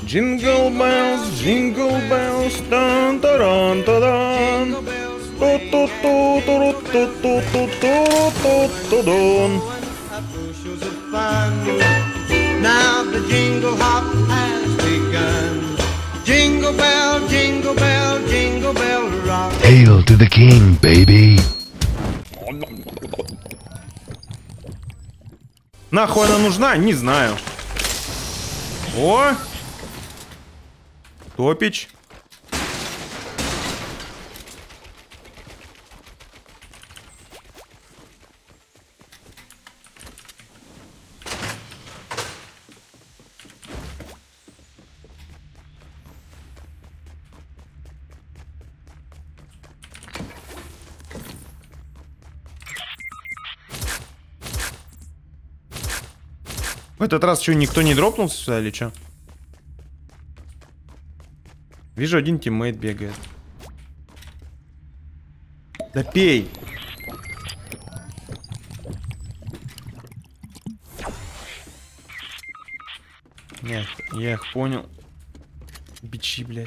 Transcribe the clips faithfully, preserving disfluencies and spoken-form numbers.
Jingle bells, jingle bells, dun dun dun dun. Now the jingle hop has begun. Jingle bell, jingle bell, jingle bell rock. Hail to the king, baby. Нахуй она нужна? Не знаю. О! Топич. В этот раз что, никто не дропнулся сюда или что? Вижу, один тиммейт бегает. Да пей! Нет, я их понял. Бичи, блядь.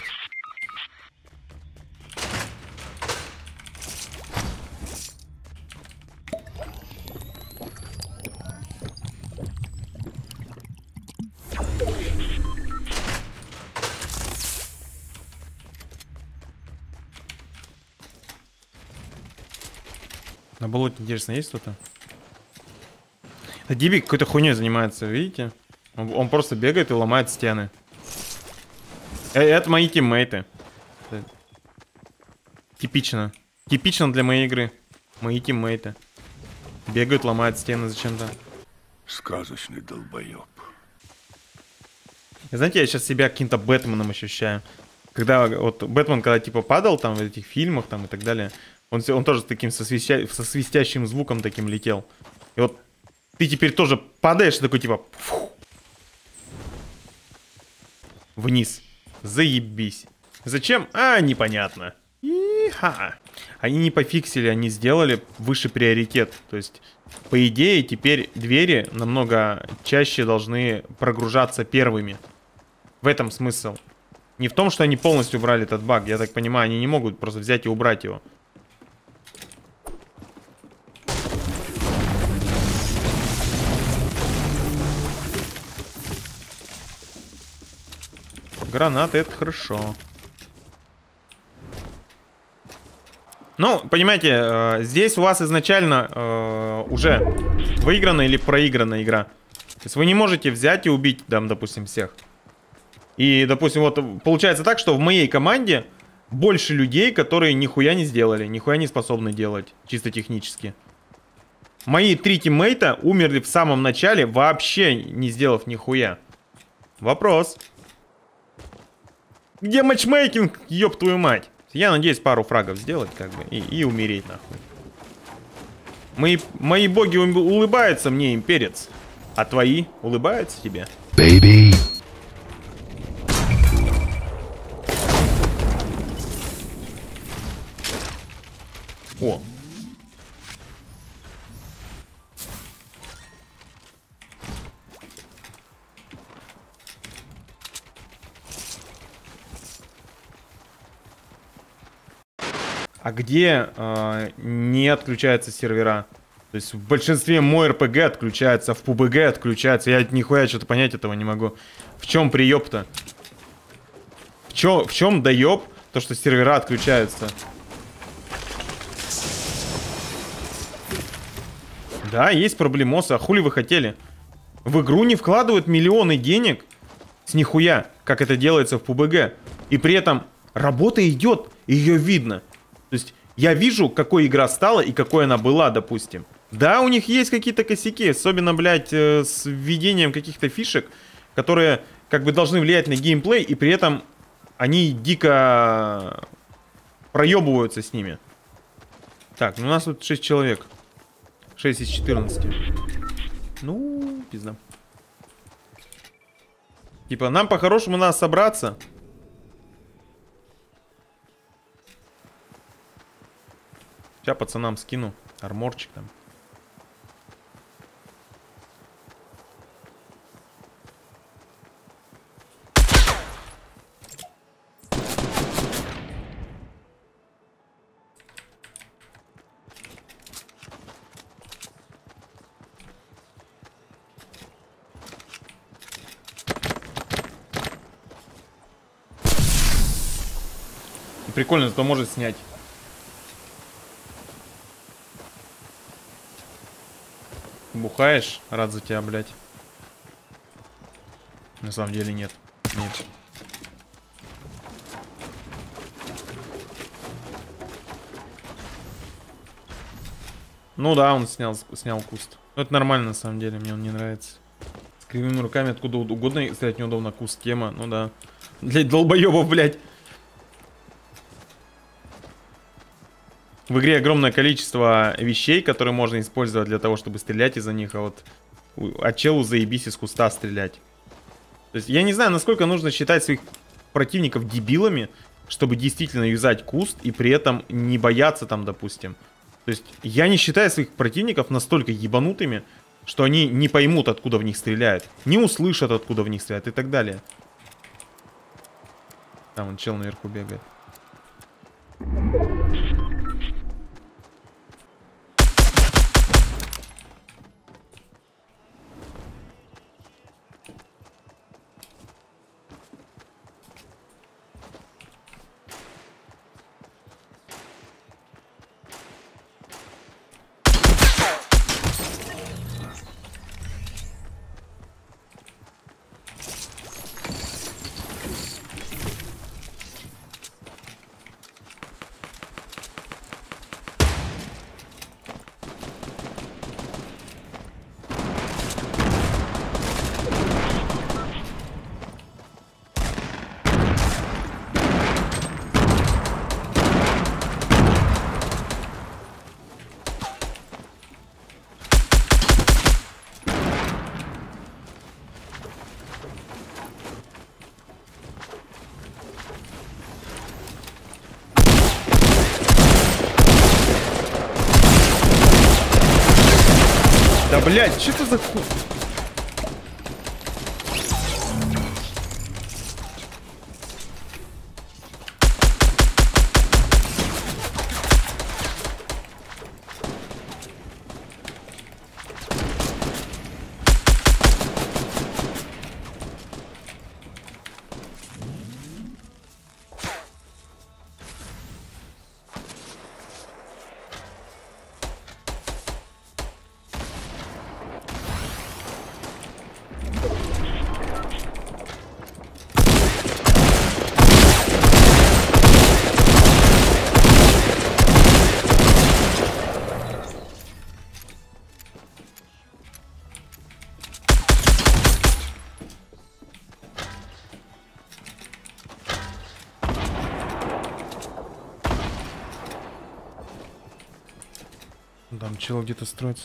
На болоте, интересно, есть кто-то? Дибик какой-то хуйней занимается, видите? Он, он просто бегает и ломает стены. Э, это мои тиммейты. Это типично. Типично для моей игры. Мои тиммейты. Бегают, ломают стены зачем-то. Сказочный долбоеб. Знаете, я сейчас себя каким-то Бэтменом ощущаю. Когда вот Бэтмен, когда типа падал там в этих фильмах там и так далее, он, он тоже с таким со, свистя... со свистящим звуком таким летел. И вот ты теперь тоже падаешь такой типа фу, вниз. Заебись. Зачем? А, непонятно. И-ха. Они не пофиксили, они сделали выше приоритет. То есть, по идее, теперь двери намного чаще должны прогружаться первыми. В этом смысл. Не в том, что они полностью убрали этот баг. Я так понимаю, они не могут просто взять и убрать его. Гранаты, это хорошо. Ну, понимаете, э, здесь у вас изначально э, уже выиграна или проиграна игра. То есть вы не можете взять и убить, там, допустим, всех. И, допустим, вот получается так, что в моей команде больше людей, которые нихуя не сделали, нихуя не способны делать, чисто технически. Мои три тиммейта умерли в самом начале, вообще не сделав нихуя. Вопрос. Где матчмейкинг, ёб твою мать? Я надеюсь пару фрагов сделать, как бы, и, и умереть, нахуй. Мои, мои боги улыбаются мне, имперец. А твои улыбаются тебе? Baby. О. А где э, не отключаются сервера? То есть в большинстве мой эр пэ гэ отключается, в пэ бэ гэ отключается. Я нихуя что-то понять этого не могу. В чем приеб-то? В чем, в чем доеб то, что сервера отключаются? Да, есть проблемосы. А хули вы хотели? В игру не вкладывают миллионы денег с нихуя, как это делается в пэ бэ гэ. И при этом работа идет, и ее видно. То есть я вижу, какой игра стала и какой она была, допустим. Да, у них есть какие-то косяки, особенно, блядь, э, с введением каких-то фишек, которые как бы должны влиять на геймплей, и при этом они дико проебываются с ними. Так, ну у нас тут шесть человек. шесть из четырнадцати. Ну, пизда. Типа, нам по-хорошему надо собраться. Сейчас пацанам скину арморчик там. Прикольно, зато может снять. Бухаешь? Рад за тебя, блядь. На самом деле нет. Нет. Ну да, он снял, снял куст. Но это нормально на самом деле, мне он не нравится. С кривыми руками откуда угодно стрелять неудобно, куст тема, ну да. Для долбоебов, блядь. В игре огромное количество вещей, которые можно использовать для того, чтобы стрелять из-за них, а вот от челу заебись из куста стрелять. То есть я не знаю, насколько нужно считать своих противников дебилами, чтобы действительно юзать куст и при этом не бояться там, допустим. То есть я не считаю своих противников настолько ебанутыми, что они не поймут, откуда в них стреляют, не услышат, откуда в них стреляют и так далее. Там вон чел наверху бегает. Да, блядь, что это за хуй? Там чел где-то строится.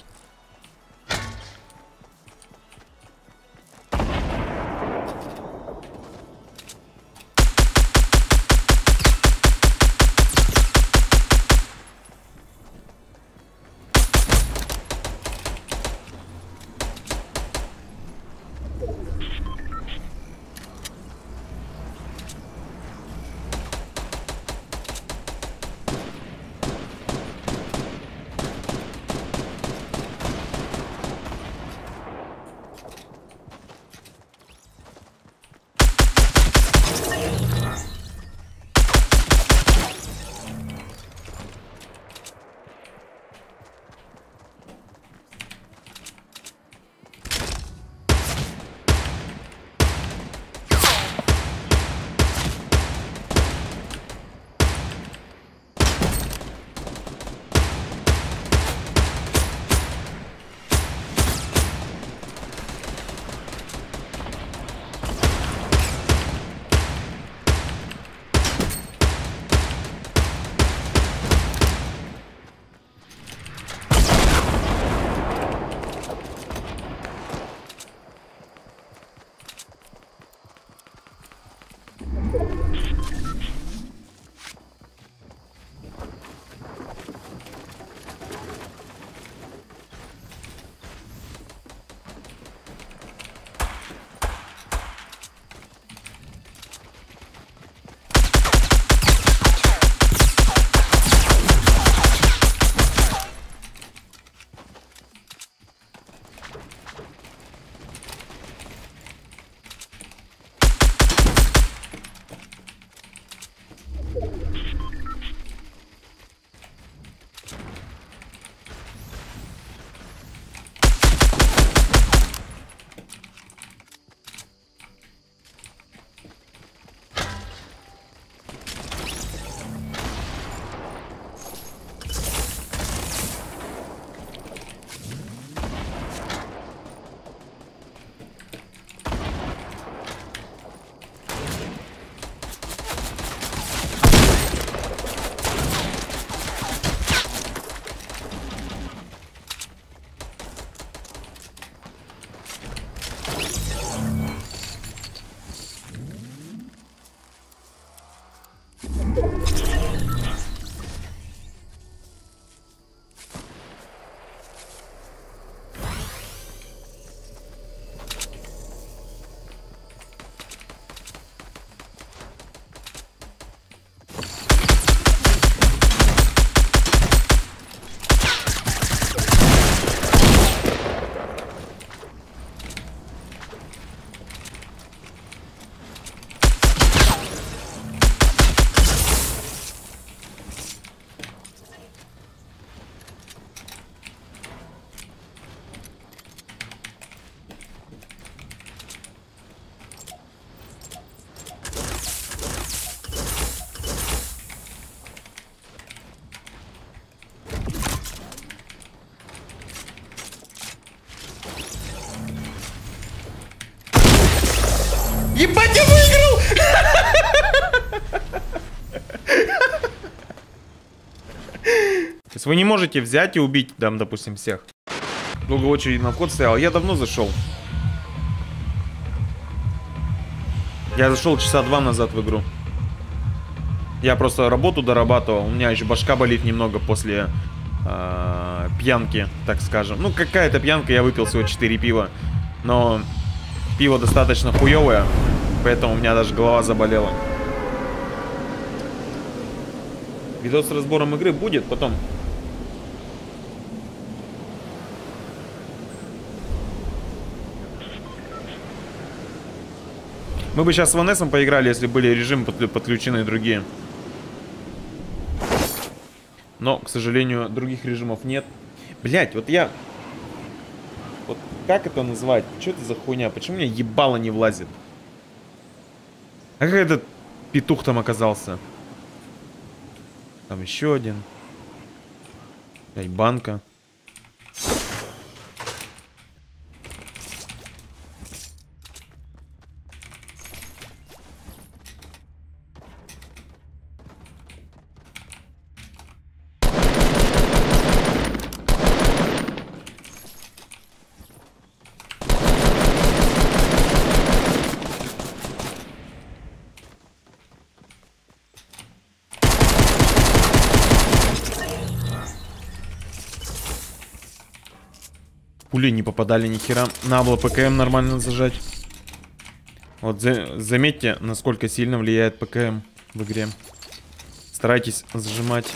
Ебать, я выиграл! То есть вы не можете взять и убить, там, допустим, всех. Долго очередь на вход стоял. Я давно зашел. Я зашел часа два назад в игру. Я просто работу дорабатывал. У меня еще башка болит немного после э, пьянки, так скажем. Ну, какая-то пьянка, я выпил всего четыре пива. Но пиво достаточно хуевое, поэтому у меня даже голова заболела. Видос с разбором игры будет потом. Мы бы сейчас с Ванессом поиграли, если были режимы подключены и другие. Но, к сожалению, других режимов нет. Блять, вот я... Вот как это назвать? Что это за хуйня? Почему у меня ебало не влазит? А как этот петух там оказался? Там еще один. Дай банка. Пули не попадали ни хера. Надо было ПКМ нормально зажать. Вот за заметьте, насколько сильно влияет ПКМ в игре. Старайтесь зажимать.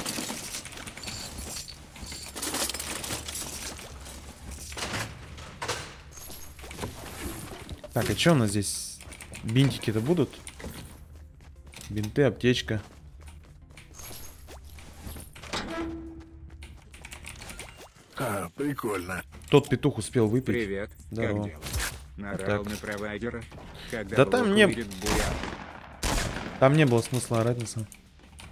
Так, а что у нас здесь? Бинтики-то будут? Бинты, аптечка. А, прикольно. Тот петух успел выпить. Привет. Здорово. Как дела? Наорал на провайдера. Когда Да там блок не... увидит буя. Там не было смысла орать, на самом деле.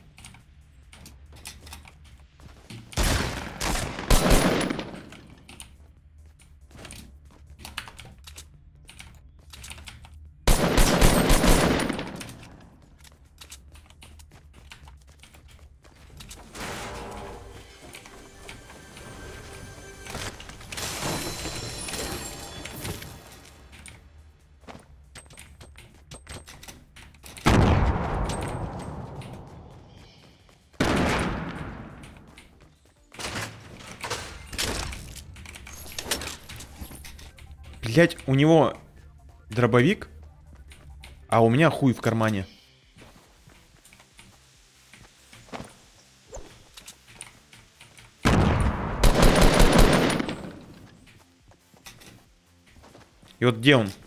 Блять, у него дробовик, а у меня хуй в кармане. И вот где он?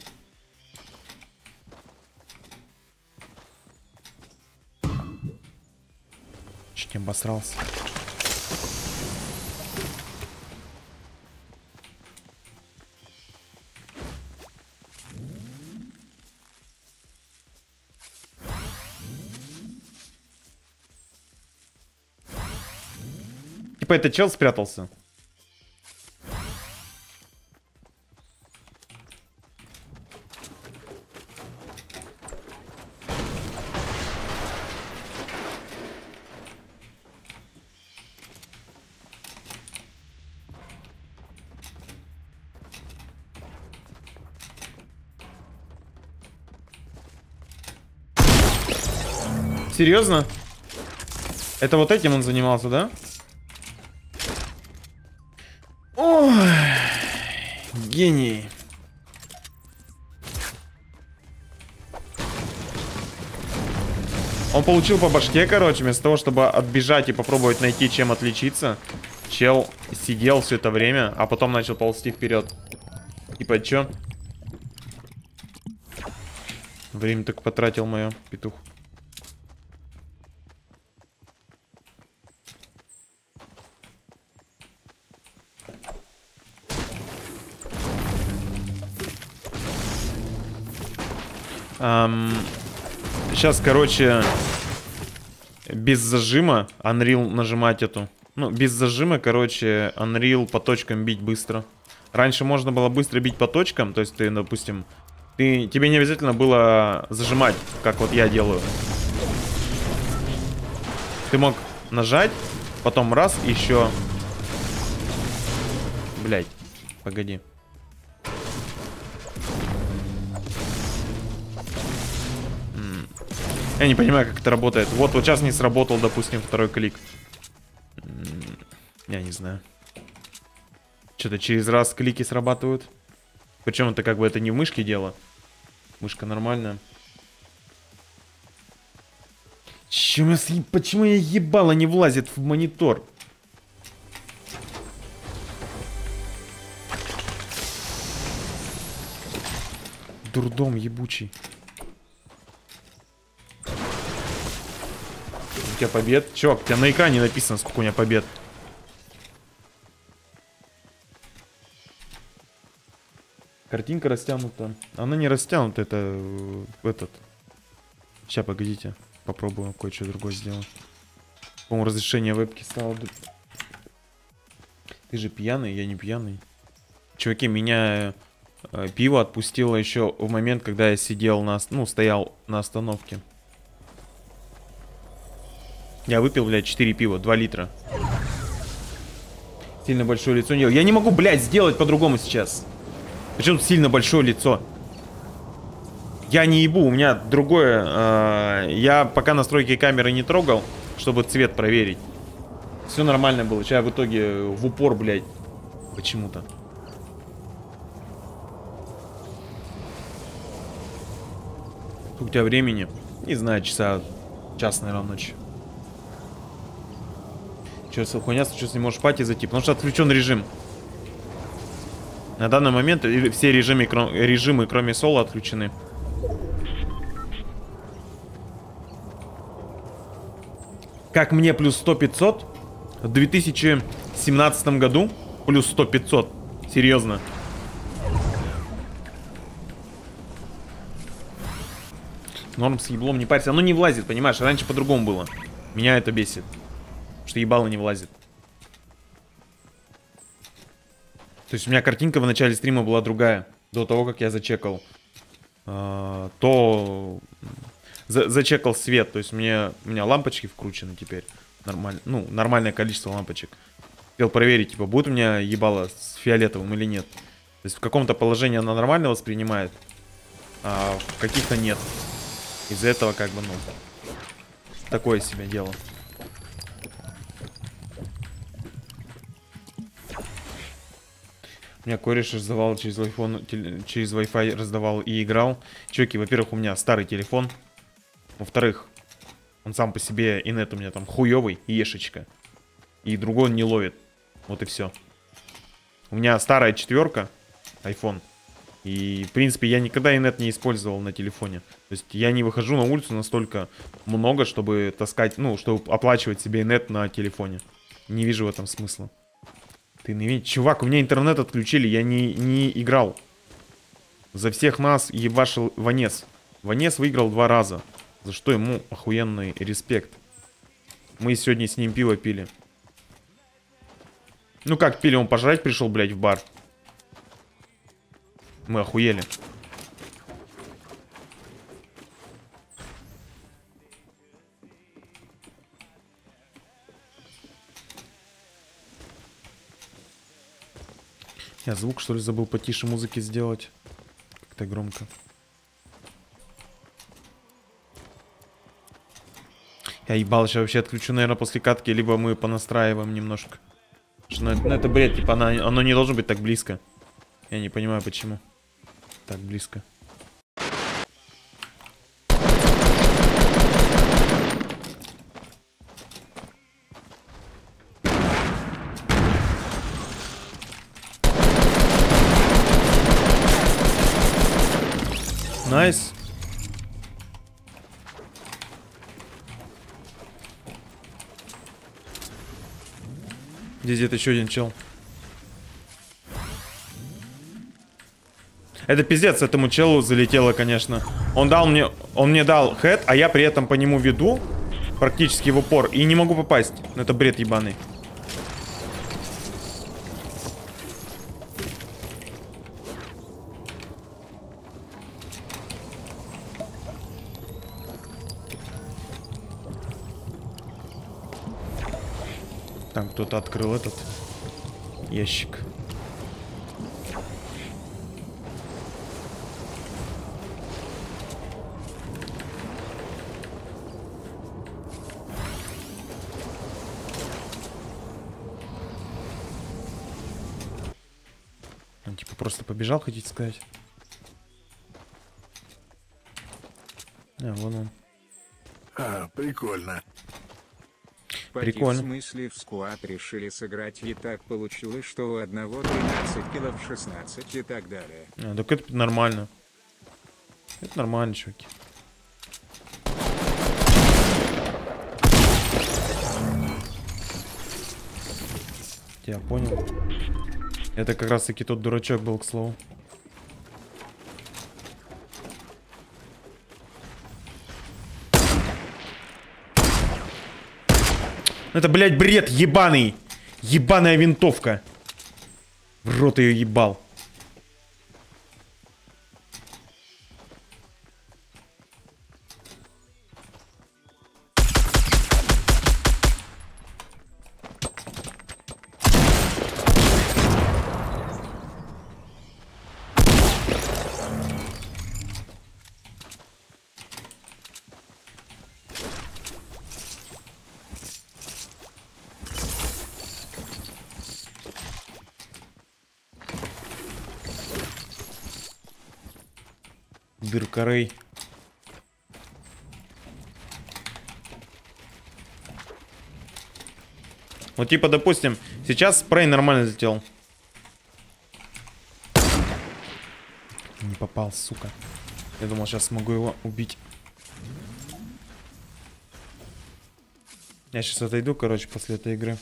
Чуть не обосрался. Типа этот чел спрятался. Серьезно? Это вот этим он занимался, да? Ой, гений. Он получил по башке, короче, вместо того, чтобы отбежать и попробовать найти, чем отличиться. Чел сидел все это время, а потом начал ползти вперед. Типа, чё? Время так потратил мое, петух. Um, сейчас, короче, без зажима Unreal нажимать эту. Ну, без зажима, короче, Unreal по точкам бить быстро. Раньше можно было быстро бить по точкам. То есть ты, допустим, Ты, тебе не обязательно было зажимать, как вот я делаю. Ты мог нажать, потом раз, еще. Блять, погоди. М. Я не понимаю, как это работает. Вот, вот сейчас не сработал, допустим, второй клик. М. Я не знаю. Что-то через раз клики срабатывают. Причем это как бы это не в мышке дело. Мышка нормальная. Чем я съеб... Почему я ебало не влазит в монитор? Дурдом ебучий. У тебя побед? Чувак, у тебя на экране написано, сколько у меня побед. Картинка растянута. Она не растянута, это э, этот. Сейчас, погодите. Попробую кое-что другое сделать. По-моему, разрешение вебки стало. Ты же пьяный, я не пьяный. Чуваки, меня э, пиво отпустило еще в момент, когда я сидел на... Ну, стоял на остановке. Я выпил, блядь, четыре пива, два литра. Сильно большое лицо не... Я не могу, блядь, сделать по-другому сейчас. Причем сильно большое лицо. Я не ебу, у меня другое. Э, я пока настройки камеры не трогал, чтобы цвет проверить. Все нормально было. Сейчас в итоге в упор, блядь. Почему-то. Сколько у тебя времени? Не знаю, часа... Час, наверное, ночи. Че, хуйня, что не можешь в пати зайти? Потому что отключен режим. На данный момент все режимы, режимы кроме соло, отключены. Как мне плюс сто пятьсот? В две тысячи семнадцатом году плюс сто пятьсот. Серьезно. Норм с еблом не парься. Оно не влазит, понимаешь? Раньше по-другому было. Меня это бесит. Что ебало не влазит. То есть у меня картинка в начале стрима была другая. До того, как я зачекал. А, то... За зачекал свет. То есть мне, у меня лампочки вкручены теперь. Нормально. Ну, нормальное количество лампочек. Хотел проверить, типа, будет у меня ебало с фиолетовым или нет. То есть в каком-то положении она нормально воспринимает. А в каких-то нет. Из-за этого как бы, ну... Такое себе дело. У меня кореш раздавал через iPhone, через Wi-Fi раздавал и играл. Чуваки, во-первых, у меня старый телефон. Во-вторых, он сам по себе, инет у меня там хуёвый, ешечка. И другой он не ловит. Вот и все. У меня старая четверка, iPhone. И, в принципе, я никогда инет не использовал на телефоне. То есть я не выхожу на улицу настолько много, чтобы таскать, ну, чтобы оплачивать себе инет на телефоне. Не вижу в этом смысла. Ты не видишь? Чувак, у меня интернет отключили, я не, не играл. За всех нас ебашил Ванес. Ванес выиграл два раза. За что ему охуенный респект. Мы сегодня с ним пиво пили. Ну как пили? Он пожрать пришел, блядь, в бар. Мы охуели. Я звук, что ли, забыл потише музыки сделать. Как-то громко. Я ебал, сейчас вообще отключу, наверное, после катки. Либо мы понастраиваем немножко. Что, ну, ну, это бред, типа, оно, оно не должно быть так близко. Я не понимаю, почему. Так близко. Найс. Здесь где-то еще один чел. Это пиздец, этому челу залетело, конечно. Он дал мне, он мне дал хэт, а я при этом по нему веду практически в упор и не могу попасть. Это бред ебаный. Там кто-то открыл этот ящик. Он типа просто побежал, хотите сказать? А, вон он. А, прикольно. Прикольно. В смысле в сквад решили сыграть, и так получилось, что у одного тринадцать киллов, шестнадцать и так далее. А, так это нормально. Это нормально, чуваки. Я понял. Это как раз таки тот дурачок был, к слову. Это, блядь, бред ебаный. Ебаная винтовка. В рот ее ебал. Дыркарей. Вот типа, допустим, сейчас спрей нормально залетел. Не попал, сука. Я думал, сейчас смогу его убить. Я сейчас отойду, короче, после этой игры.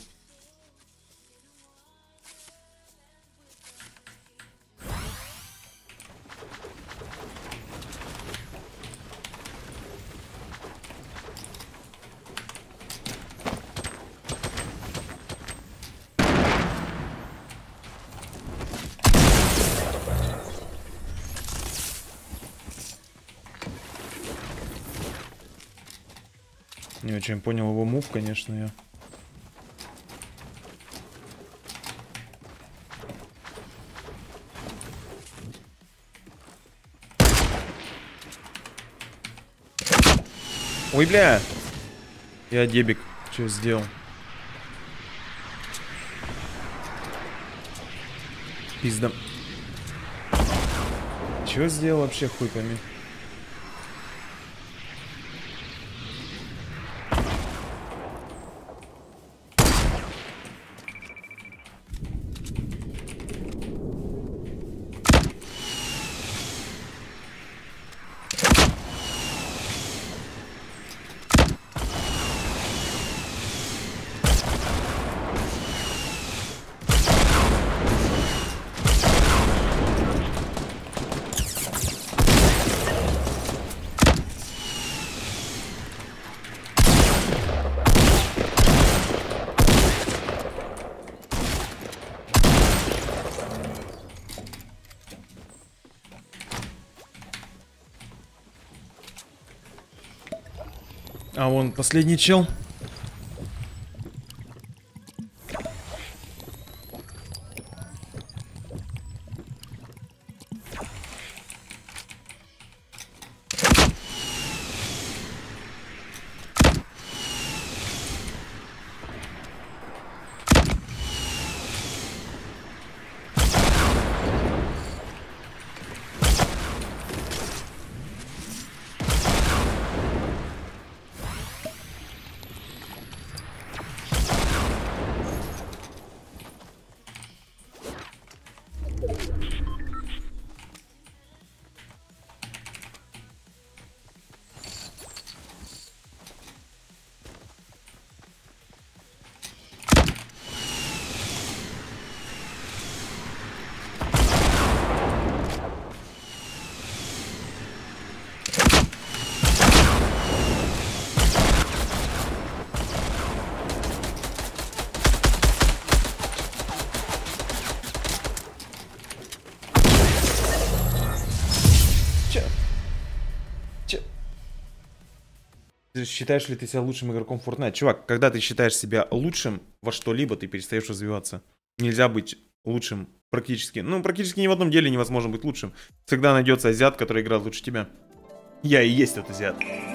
Не очень понял его мув, конечно, я. Ой, бля! Я дебик. Что сделал? Пизда. Чего сделал вообще, хуй пойми? А вон последний чел. Ты считаешь ли ты себя лучшим игроком в Fortnite? Чувак, когда ты считаешь себя лучшим во что-либо, ты перестаешь развиваться. Нельзя быть лучшим практически. Ну, практически ни в одном деле невозможно быть лучшим. Всегда найдется азиат, который играет лучше тебя. Я и есть этот азиат.